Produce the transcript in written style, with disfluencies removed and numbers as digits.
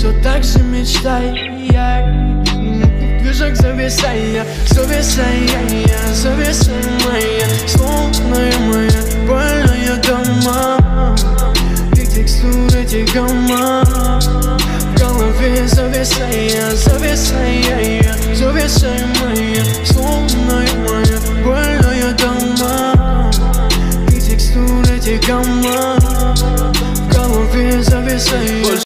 все так же мечтай. Движок зависая, зависая, зависая моя, словная моя, больная дома. И текстуры тягома в голове зависая, зависая, зависая моя.